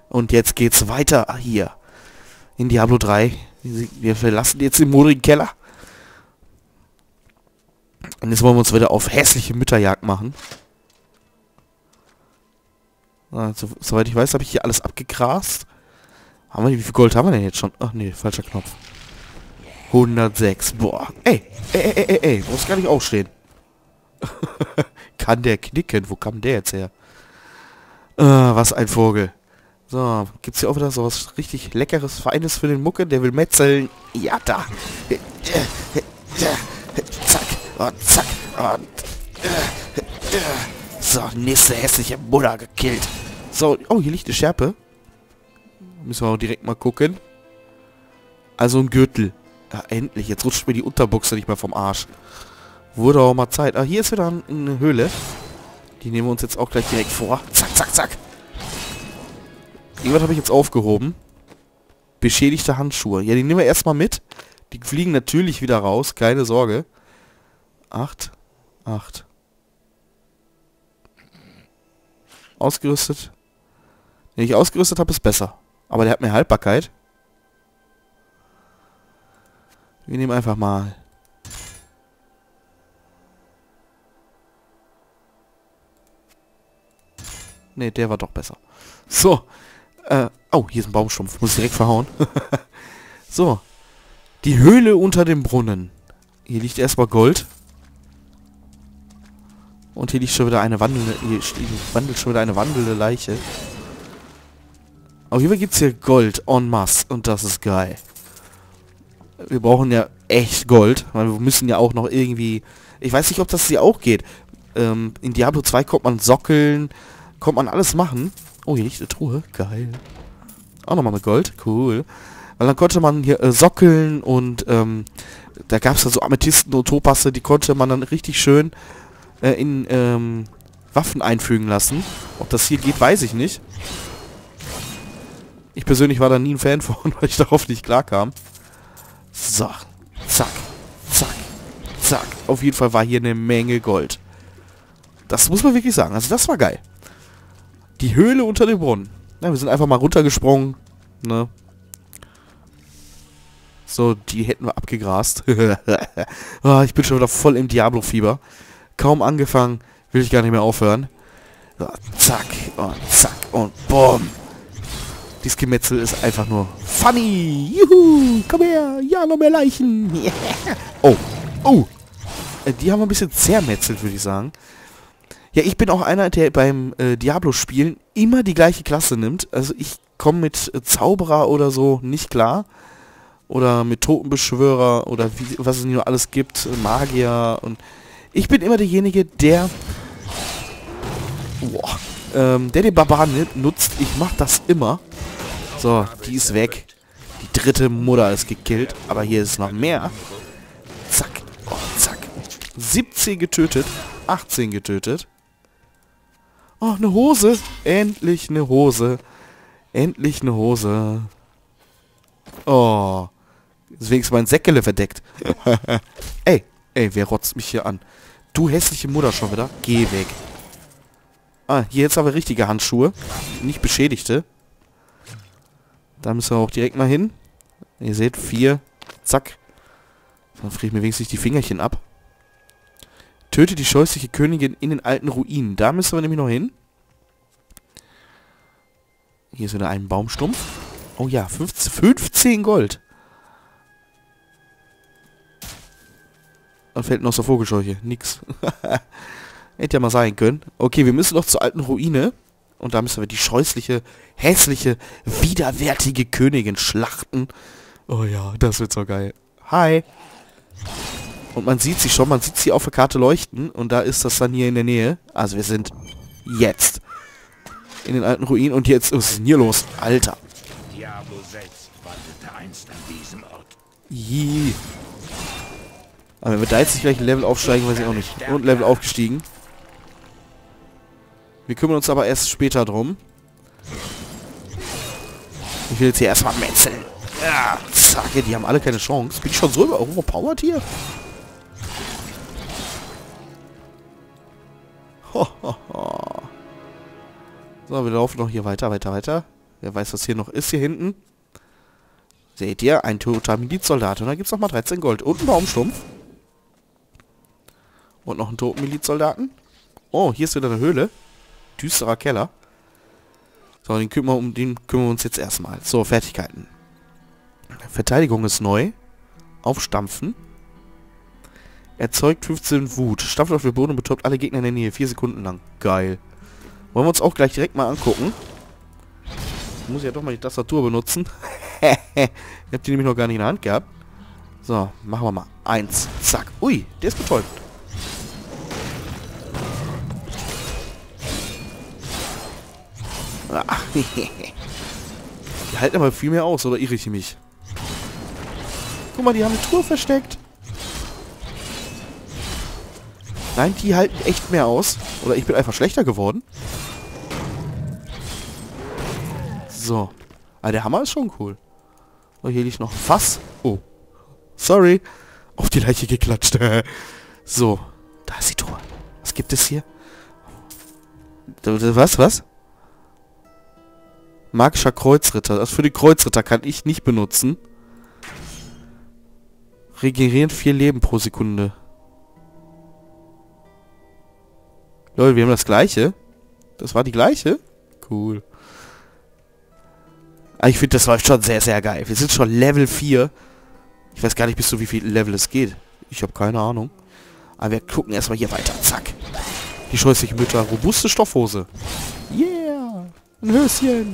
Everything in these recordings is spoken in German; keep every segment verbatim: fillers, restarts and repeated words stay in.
Und jetzt geht's weiter hier. In Diablo drei. Wir verlassen jetzt den modrigen Keller. Und jetzt wollen wir uns wieder auf hässliche Mütterjagd machen. Also, soweit ich weiß, habe ich hier alles abgegrast. Haben wir, wie viel Gold haben wir denn jetzt schon? Ach nee, falscher Knopf. hundertsechs. Boah. Ey, ey, ey, ey, ey. Brauchst gar nicht aufstehen. Kann der knicken? Wo kam der jetzt her? Ah, was ein Vogel. So, gibt's hier auch wieder so was richtig leckeres, feines für den Mucke? Der will metzeln. Ja, da. Zack. Und zack. Und so, nächste hässliche Mutter gekillt. So, oh, hier liegt eine Schärpe. Müssen wir auch direkt mal gucken. Also ein Gürtel. Ja, endlich. Jetzt rutscht mir die Unterbuchse nicht mehr vom Arsch. Wurde auch mal Zeit. Ah, hier ist wieder eine Höhle. Die nehmen wir uns jetzt auch gleich direkt vor. Zack, zack, zack. Irgendwas habe ich jetzt aufgehoben. Beschädigte Handschuhe. Ja, die nehmen wir erstmal mit. Die fliegen natürlich wieder raus. Keine Sorge. Acht. Acht. Ausgerüstet. Wenn ich ausgerüstet habe, ist besser. Aber der hat mehr Haltbarkeit. Wir nehmen einfach mal. Ne, der war doch besser. So. Äh, oh, hier ist ein Baumstumpf. Muss ich direkt verhauen. So. Die Höhle unter dem Brunnen. Hier liegt erstmal Gold. Und hier liegt schon wieder eine wandelnde... Hier wandelt schon wieder eine wandelnde Leiche. Auf jeden Fall gibt es hier Gold en masse. Und das ist geil. Wir brauchen ja echt Gold. Weil wir müssen ja auch noch irgendwie... Ich weiß nicht, ob das hier auch geht. Ähm, in Diablo zwei kommt man sockeln. Kommt man alles machen. Oh, hier liegt eine Truhe. Geil. Auch nochmal mit Gold. Cool. Weil dann konnte man hier äh, sockeln und ähm, da gab es ja so Amethysten und Topasse, die konnte man dann richtig schön äh, in ähm, Waffen einfügen lassen. Ob das hier geht, weiß ich nicht. Ich persönlich war da nie ein Fan von, weil ich darauf nicht klarkam. So. Zack. Zack. Zack. Auf jeden Fall war hier eine Menge Gold. Das muss man wirklich sagen. Also das war geil. Die Höhle unter dem Brunnen. Ja, wir sind einfach mal runtergesprungen. Ne? So, die hätten wir abgegrast. Oh, ich bin schon wieder voll im Diablo-Fieber. Kaum angefangen, will ich gar nicht mehr aufhören. So, zack und zack und boom. Dieses Gemetzel ist einfach nur funny. Juhu, komm her. Ja, noch mehr Leichen. Yeah. Oh, oh. Äh, die haben wir ein bisschen zermetzelt, würde ich sagen. Ja, ich bin auch einer, der beim äh, Diablo-Spielen immer die gleiche Klasse nimmt. Also ich komme mit äh, Zauberer oder so nicht klar. Oder mit Totenbeschwörer oder wie, was es nur alles gibt. Magier. Und ich bin immer derjenige, der... Boah, ähm, der den Barbaren nutzt. Ich mach das immer. So, die ist weg. Die dritte Mutter ist gekillt. Aber hier ist noch mehr. Zack. Oh, zack. siebzehn getötet. achtzehn getötet. Oh, eine Hose. Endlich eine Hose. Endlich eine Hose. Oh. Deswegen ist mein Säckele verdeckt. Ey, ey, wer rotzt mich hier an? Du hässliche Mutter schon wieder. Geh weg. Ah, hier jetzt aber richtige Handschuhe. Nicht beschädigte. Da müssen wir auch direkt mal hin. Ihr seht, vier. Zack. Dann friere ich mir wenigstens die Fingerchen ab. Töte die scheußliche Königin in den alten Ruinen. Da müssen wir nämlich noch hin. Hier ist wieder ein Baumstumpf. Oh ja, fünfzehn, fünfzehn Gold. Dann fällt noch so Vogelscheuche. Nix. Hätte ja mal sein können. Okay, wir müssen noch zur alten Ruine. Und da müssen wir die scheußliche, hässliche, widerwärtige Königin schlachten. Oh ja, das wird so geil. Hi. Und man sieht sie schon, man sieht sie auf der Karte leuchten. Und da ist das dann hier in der Nähe. Also wir sind jetzt in den alten Ruinen. Und jetzt, was ist denn hier los? Alter. Diablo selbst wandelte einst an diesem Ort. Jee. Aber wenn wir da jetzt nicht gleich ein Level aufsteigen, weiß ich auch nicht. Und Level aufgestiegen. Wir kümmern uns aber erst später drum. Ich will jetzt hier erstmal metzeln. Ja, zack, die haben alle keine Chance. Bin ich schon so overpowered hier? Ho, ho, ho. So, wir laufen noch hier weiter, weiter, weiter. Wer weiß, was hier noch ist, hier hinten. Seht ihr? Ein toter Milizsoldat. Und da gibt es nochmal dreizehn Gold. Und ein Baumstumpf. Und noch einen toten Milizsoldaten. Oh, hier ist wieder eine Höhle. Düsterer Keller. So, den kümmern, um den kümmern wir uns jetzt erstmal. So, Fertigkeiten. Verteidigung ist neu. Aufstampfen. Erzeugt fünfzehn Wut. Stampft auf den Boden und betäubt alle Gegner in der Nähe. vier Sekunden lang. Geil. Wollen wir uns auch gleich direkt mal angucken. Muss ich ja doch mal die Tastatur benutzen. Ich hab die nämlich noch gar nicht in der Hand gehabt. So, machen wir mal. Eins. Zack. Ui, der ist betäubt. Ach, die halten aber viel mehr aus, oder irre ich mich? Guck mal, die haben eine Truhe versteckt. Nein, die halten echt mehr aus. Oder ich bin einfach schlechter geworden. So. Aber der Hammer ist schon cool. Oh, hier liegt noch ein Fass. Oh. Sorry. Auf die Leiche geklatscht. So. Da ist die Truhe. Was gibt es hier? Was, was? Magischer Kreuzritter. Das für die Kreuzritter kann ich nicht benutzen. Regenerieren vier Leben pro Sekunde. Leute, wir haben das gleiche. Das war die gleiche? Cool. Aber ich finde, das läuft schon sehr, sehr geil. Wir sind schon Level vier. Ich weiß gar nicht, bis zu wie viel Level es geht. Ich habe keine Ahnung. Aber wir gucken erstmal hier weiter. Zack. Die scheußliche Mütter. Robuste Stoffhose. Yeah. Ein Höschen.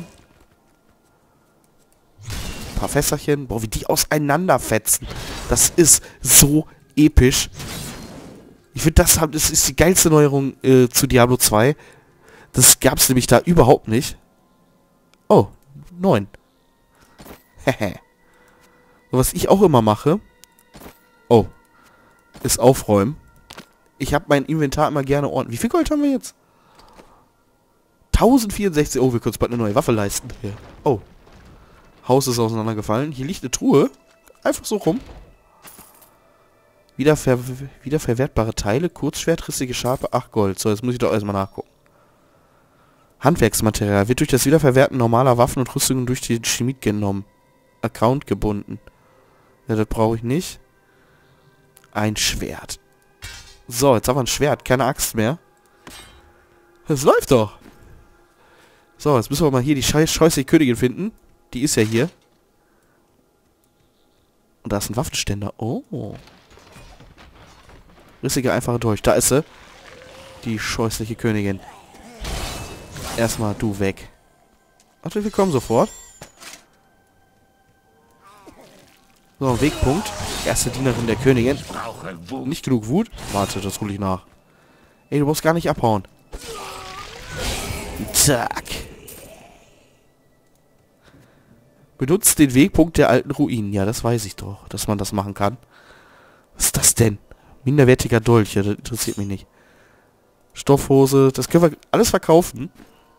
Ein paar Fässerchen. Boah, wie die auseinanderfetzen. Das ist so episch. Ich finde, das, das ist die geilste Neuerung äh, zu Diablo zwei. Das gab es nämlich da überhaupt nicht. Oh, neun. Hehe. Was ich auch immer mache, oh, ist aufräumen. Ich habe mein Inventar immer gerne ordentlich. Wie viel Gold haben wir jetzt? tausendvierundsechzig. Oh, wir können uns bald eine neue Waffe leisten. Hier. Oh. Haus ist auseinandergefallen. Hier liegt eine Truhe. Einfach so rum. Wiederver wiederverwertbare Teile, Kurzschwert, rissige Schafe, acht Gold. So, jetzt muss ich doch erstmal nachgucken. Handwerksmaterial wird durch das Wiederverwerten normaler Waffen und Rüstungen durch den Schmied genommen. Account gebunden. Ja, das brauche ich nicht. Ein Schwert. So, jetzt haben wir ein Schwert, keine Axt mehr. Das läuft doch. So, jetzt müssen wir mal hier die scheiß scheußliche Königin finden. Die ist ja hier. Und da ist ein Waffenständer. Oh. Rissige einfache durch. Da ist sie. Die scheußliche Königin. Erstmal du weg. Warte, wir kommen sofort. So, Wegpunkt. Erste Dienerin der Königin. Nicht genug Wut? Warte, das hole ich nach. Ey, du musst gar nicht abhauen. Zack. Benutzt den Wegpunkt der alten Ruinen. Ja, das weiß ich doch, dass man das machen kann. Was ist das denn? Minderwertiger Dolch. Ja, das interessiert mich nicht. Stoffhose. Das können wir alles verkaufen.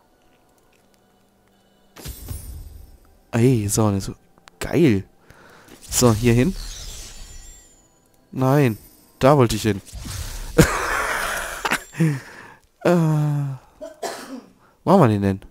Ey, so, so. Geil. So, hier hin. Nein. Da wollte ich hin. äh, wo haben wir den denn?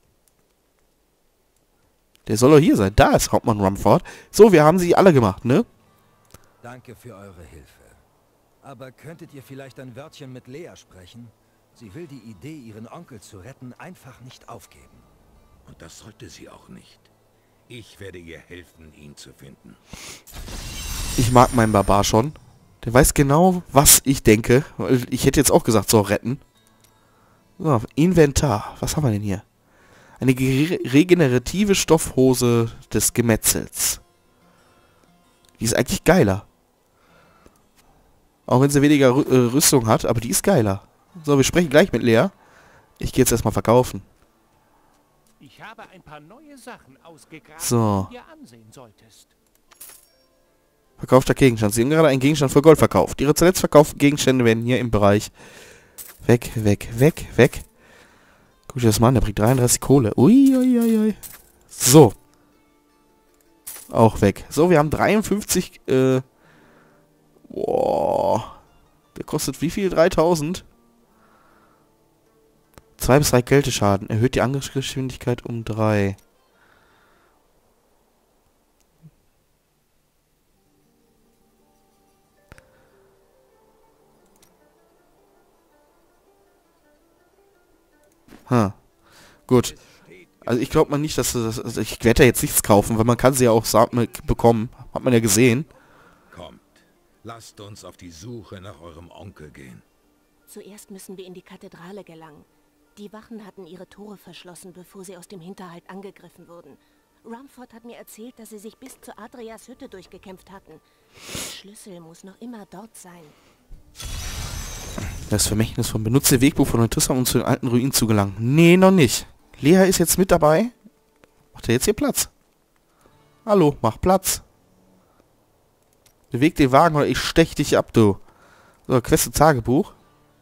Der soll doch hier sein. Da ist Hauptmann Rumford. So, wir haben sie alle gemacht, ne? Danke für eure Hilfe. Aber könntet ihr vielleicht ein Wörtchen mit Lea sprechen? Sie will die Idee, ihren Onkel zu retten, einfach nicht aufgeben. Und das sollte sie auch nicht. Ich werde ihr helfen, ihn zu finden. Ich mag meinen Barbar schon. Der weiß genau, was ich denke. Ich hätte jetzt auch gesagt, so, retten. So, Inventar. Was haben wir denn hier? Eine regenerative Stoffhose des Gemetzels. Die ist eigentlich geiler. Auch wenn sie weniger Rü äh, Rüstung hat, aber die ist geiler. So, wir sprechen gleich mit Lea. Ich gehe jetzt erstmal verkaufen. Ich habe ein paar neue Sachen ausgegraben, so. die du dir ansehen solltest. Verkaufter Gegenstand. Sie haben gerade einen Gegenstand für Gold verkauft. Ihre zuletzt verkauften Gegenstände werden hier im Bereich weg, weg, weg, weg. Guck dir das mal an, der bringt dreiunddreißig Kohle. Ui, ui, ui, ui. So. Auch weg. So, wir haben dreiundfünfzig, äh... Boah. Der kostet wie viel? dreitausend? Zwei bis drei Kälteschaden. Erhöht die Angriffsgeschwindigkeit um drei. Hm. Gut. Also ich glaube mal nicht, dass das... Also ich werde ja jetzt nichts kaufen, weil man kann sie ja auch bekommen. Hat man ja gesehen. Kommt, lasst uns auf die Suche nach eurem Onkel gehen. Zuerst müssen wir in die Kathedrale gelangen. Die Wachen hatten ihre Tore verschlossen, bevor sie aus dem Hinterhalt angegriffen wurden. Rumford hat mir erzählt, dass sie sich bis zu Adrias Hütte durchgekämpft hatten. Der Schlüssel muss noch immer dort sein. Das Vermächtnis von benutze Wegbuch von Neutrissam, um zu den alten Ruinen zu gelangen. Nee, noch nicht. Lea ist jetzt mit dabei. Macht er jetzt hier Platz? Hallo, mach Platz. Beweg den Wagen oder ich stech dich ab, du. So, Quest Tagebuch.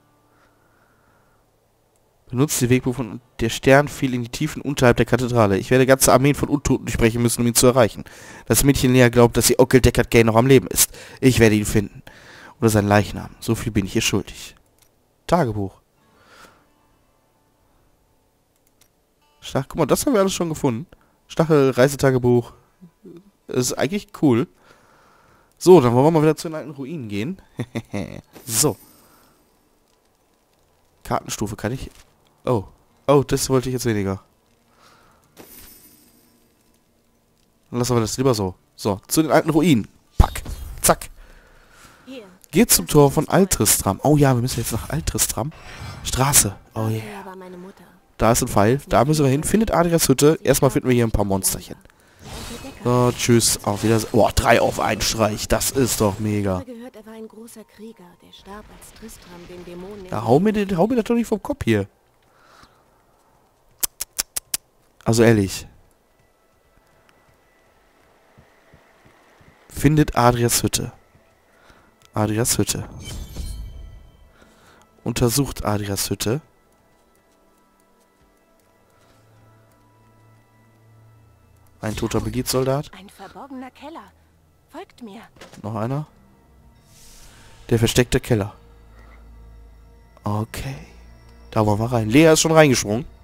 Benutzt die Wegbuch von... Der Stern fiel in die Tiefen unterhalb der Kathedrale. Ich werde ganze Armeen von Untoten durchbrechen müssen, um ihn zu erreichen. Das Mädchen Lea glaubt, dass ihr Onkel Deckard Gay noch am Leben ist. Ich werde ihn finden. Oder sein Leichnam. So viel bin ich ihr schuldig. Tagebuch. Stach, guck mal, das haben wir alles schon gefunden. Stachel, Reisetagebuch. Das ist eigentlich cool. So, dann wollen wir mal wieder zu den alten Ruinen gehen. So. Kartenstufe kann ich... Oh. Oh, das wollte ich jetzt weniger. Dann lassen wir das lieber so. So, zu den alten Ruinen. Pack. Zack. Geht zum Tor von Altristram. Oh ja, wir müssen jetzt nach Altristram. Straße. Oh yeah. Da ist ein Pfeil. Da müssen wir hin. Findet Adrias Hütte. Erstmal finden wir hier ein paar Monsterchen. So, tschüss. Auf Wiedersehen. Boah, drei auf einen Streich. Das ist doch mega. Da hau mir, den, hau mir das doch nicht vom Kopf hier. Also ehrlich. Findet Adrias Hütte. Adrias Hütte. Untersucht Adrias Hütte. Ein toter Begitsoldat. Ein verborgener Keller. Folgt mir. Noch einer. Der versteckte Keller. Okay. Da wollen wir rein. Lea ist schon reingesprungen.